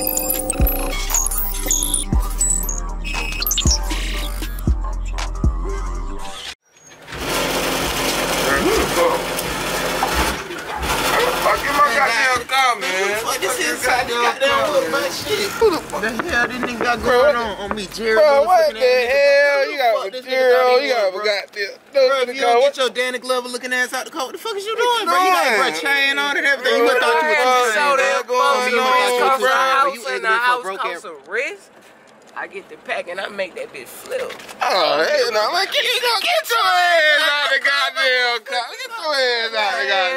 What the hell this nigga got going on me, Jerry? Bro, what the hell? You got material, you got goddamn. Bro, you don't get your Danny Glover looking ass out the coat. What the fuck is you doing, bro? You got a chain on and everything. You must thought you was so that the house costs a wrist. I get the pack and I make that bitch flip. Oh, hell no, man, get your ass out the goddamn car. Get your ass out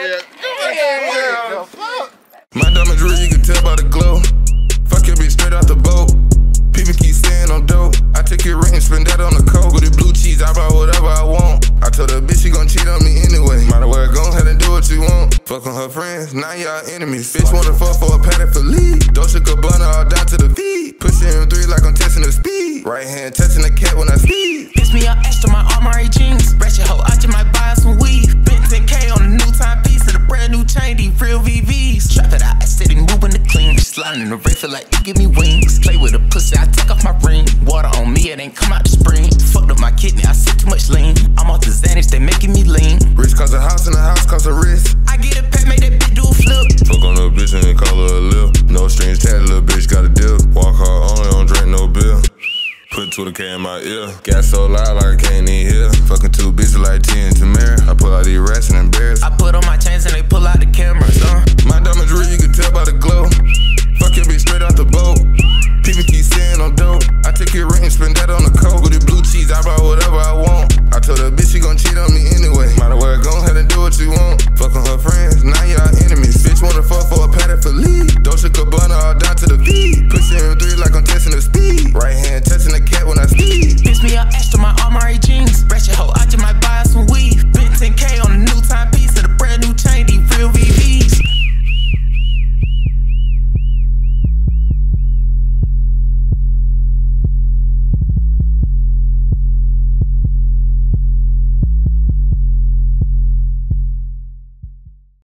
the goddamn. My diamond jewelry, you can tell by the glow. Fuck your bitch straight out the boat. People keep saying I'm dope. I take your ring and spend that on the coat. With the blue cheese, I buy whatever I want. I told her bitch she gon' cheat on me anyway. Might as well go ahead and do what you want. Fuck on her friends, now y'all enemies. Bitch wanna fuck for a Patek Philippe. Dolce Gabbana all down to the feet. Pushing M3 like I'm testing the speed. Right hand touching the cat when I speed. Piss me up extra my armory jeans. Ratchet hoe, I just might buy some weed. Spent 10K on a new timepiece and a brand new chain. These real VVs. Trap it out, I steady moving the clean. Sliding in the race feel like you give me wings. Play with a pussy, I take off my ring. Water on me, it ain't come out the spring. Fucked up my kidney, I sip too much lean. I'm off the Xanax, they making me lean. Rich cause a house and a house cause a wrist. I get a pack, make that bitch do a flip. Fuck on a bitch and call her a lip. No strings tatted, little bitch got a deal. Walk hard only, don't drink no beer. Put 20K in my ear. Got so loud like I can't even hear. Fucking two bitches like T and Tamara. I pull out these rats and embarrass. I put on my chains and they pull out the cameras, My diamond jewelry, you can tell by the glow. Fuck your bitch straight out the boat. People keep saying I'm dope. I take your ring and spend that on the coat. With the blue cheese, I buy whatever I want. I told her bitch she gon' cheat on me anyway. Might as well go ahead and do what you want. Fuck on her friends, now y'all enemies. Bitch wanna fuck for a Patek Philippe. Dolce Gabbana all down to the feet. Pushing M3 like I'm